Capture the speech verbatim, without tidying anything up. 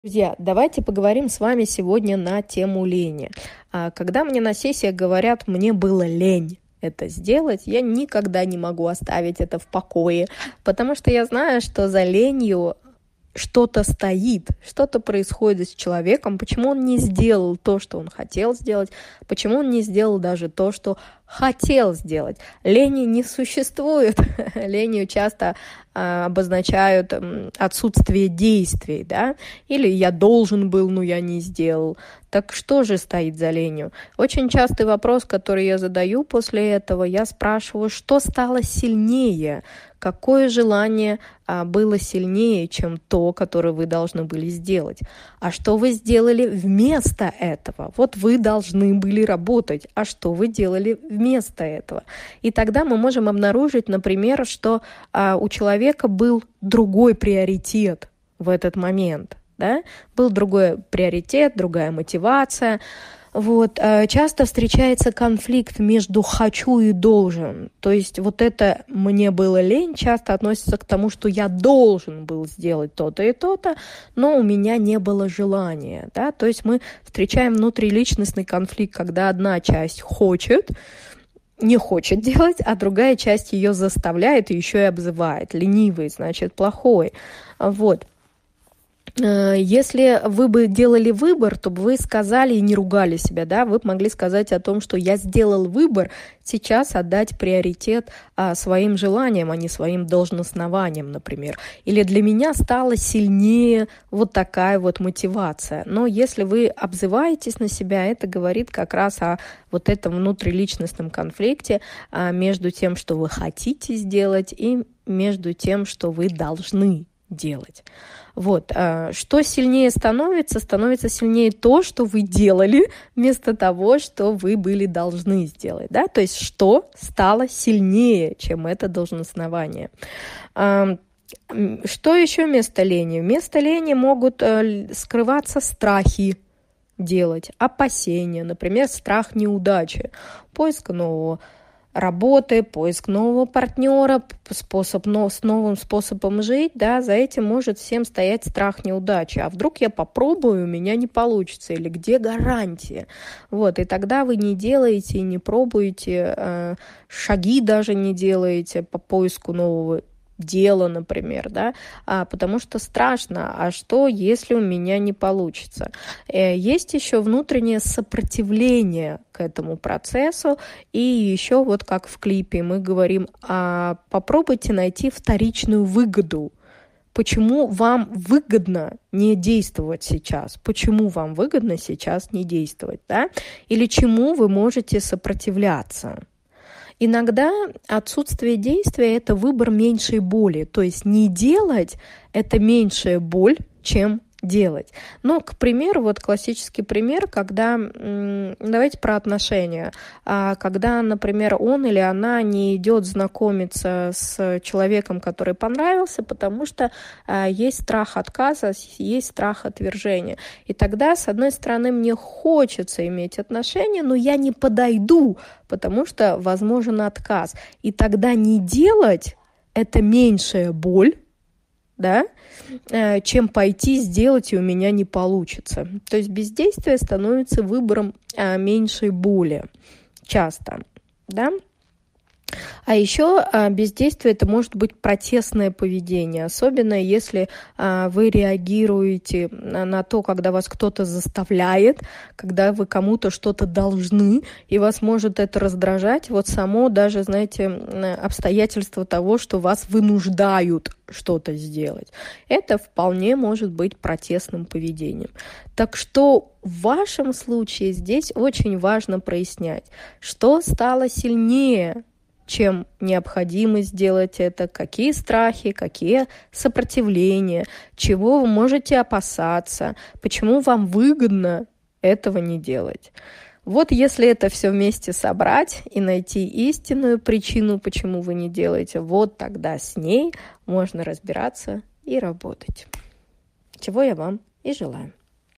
Друзья, давайте поговорим с вами сегодня на тему лени. А, Когда мне на сессиях говорят, мне было лень это сделать, я никогда не могу оставить это в покое, потому что я знаю, что за ленью что-то стоит, что-то происходит с человеком, почему он не сделал то, что он хотел сделать, почему он не сделал даже то, что хотел сделать. Лени не существует. Ленью часто а, обозначают м, отсутствие действий, да, или я должен был, но я не сделал. Так что же стоит за ленью? Очень частый вопрос, который я задаю после этого, я спрашиваю, что стало сильнее, какое желание а, было сильнее, чем то, которое вы должны были сделать. А что вы сделали вместо этого? Вот вы должны были работать, а что вы делали вместо этого? И тогда мы можем обнаружить, например, что а, у человека был другой приоритет в этот момент. Да? Был другой приоритет, другая мотивация. Вот. Часто встречается конфликт между «хочу» и «должен». То есть вот это «мне было лень» часто относится к тому, что я должен был сделать то-то и то-то, но у меня не было желания. Да? То есть мы встречаем внутриличностный конфликт, когда одна часть хочет, не хочет делать, а другая часть ее заставляет и еще и обзывает. Ленивый, значит, плохой. Вот. Если вы бы делали выбор, то бы вы сказали и не ругали себя, да, вы бы могли сказать о том, что я сделал выбор сейчас отдать приоритет а, своим желаниям, а не своим должностнованиям, например. Или для меня стала сильнее вот такая вот мотивация. Но если вы обзываетесь на себя, это говорит как раз о вот этом внутриличностном конфликте а, между тем, что вы хотите сделать, и между тем, что вы должны делать. Вот. Что сильнее становится? Становится сильнее то, что вы делали, вместо того, что вы были должны сделать. Да? То есть что стало сильнее, чем это должностнование. Что еще вместо лени? Вместо лени могут скрываться страхи делать, опасения, например, страх неудачи, поиск нового работы, поиск нового партнера, способ, но, с новым способом жить, да, за этим может всем стоять страх неудачи. А вдруг я попробую, у меня не получится, или где гарантия? Вот, и тогда вы не делаете, не пробуете, э, шаги даже не делаете по поиску нового дело, например, да, а, потому что страшно, а что, если у меня не получится? Э, есть еще внутреннее сопротивление к этому процессу, и еще вот как в клипе мы говорим, а, попробуйте найти вторичную выгоду. Почему вам выгодно не действовать сейчас? Почему вам выгодно сейчас не действовать, да? Или чему вы можете сопротивляться? Иногда отсутствие действия – это выбор меньшей боли. То есть не делать – это меньшая боль, чем делать. Ну, к примеру, вот классический пример, когда, давайте про отношения, когда, например, он или она не идет знакомиться с человеком, который понравился, потому что есть страх отказа, есть страх отвержения. И тогда, с одной стороны, мне хочется иметь отношения, но я не подойду, потому что возможен отказ. И тогда не делать – это меньшая боль, да, чем пойти сделать, и у меня не получится. То есть бездействие становится выбором а, меньшей боли часто, да. А еще а, бездействие – это может быть протестное поведение, особенно если а, вы реагируете на, на то, когда вас кто-то заставляет, когда вы кому-то что-то должны, и вас может это раздражать. Вот само даже, знаете, обстоятельство того, что вас вынуждают что-то сделать. Это вполне может быть протестным поведением. Так что в вашем случае здесь очень важно прояснять, что стало сильнее, чем необходимо сделать это, какие страхи, какие сопротивления, чего вы можете опасаться, почему вам выгодно этого не делать. Вот если это все вместе собрать и найти истинную причину, почему вы не делаете, вот тогда с ней можно разбираться и работать. Чего я вам и желаю.